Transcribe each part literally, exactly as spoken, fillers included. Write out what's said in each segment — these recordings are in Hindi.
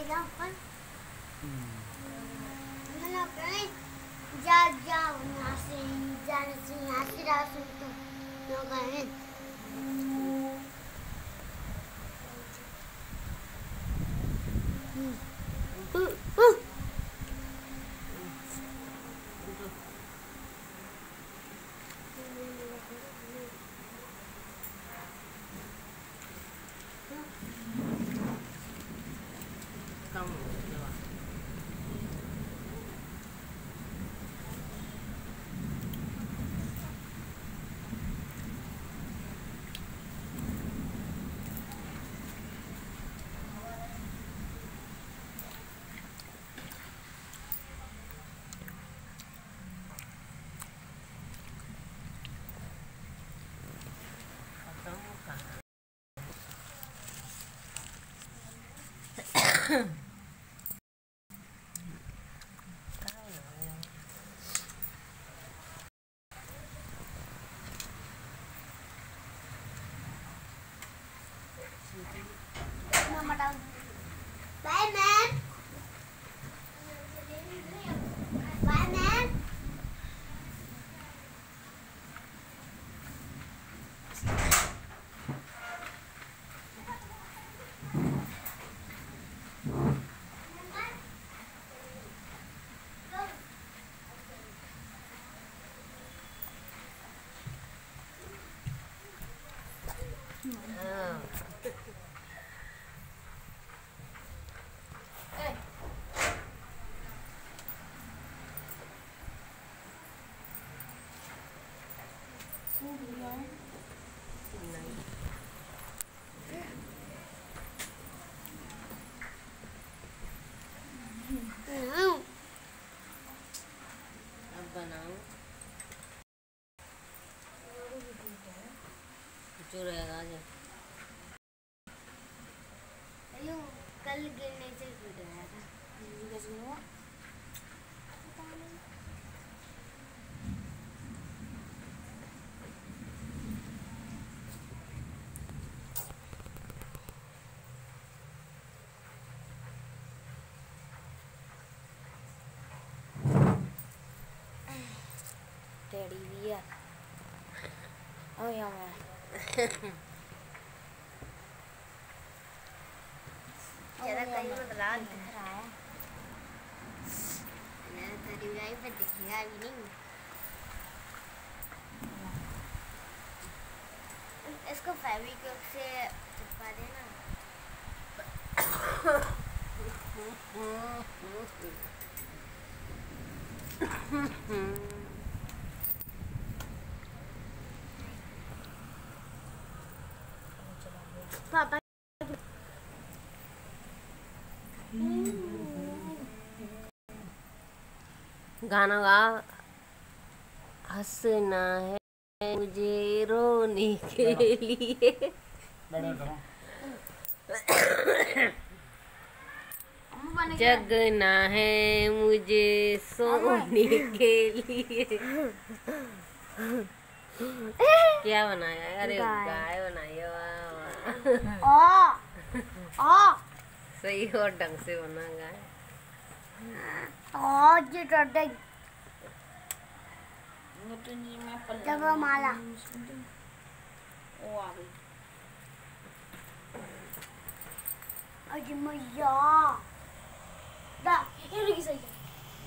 जा जा यहाँ से जाने से यहाँ से रास्ते तो लोग आए Bye, man. Bye, man. जो रहेगा कल गिरने से गिर गया था। टेडी भी है। ओ यार मैं ज़्यादा कहीं बदला दिख रहा है। मेरा तेरी गाय पे दिखेगा भी नहीं। इसको फेविक्विक से चिपका देना। पापा गाना गा। हंसना है मुझे रोने के लिए। जगना है मुझे सोने के लिए। क्या बनाया? अरे गाय बनाई है। वाह वाह सही और ढंग से बना गाय। ये जगह माला ओ आ गई। अरे मैया दा ये लगी सही है।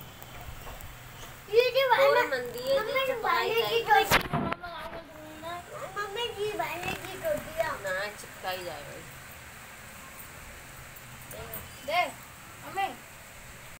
ये जी और मंदिर मम्मी की भाई की टोटी मम्मी जी भाई की टोटियां ना चिपकाई जाए। दे मम्मी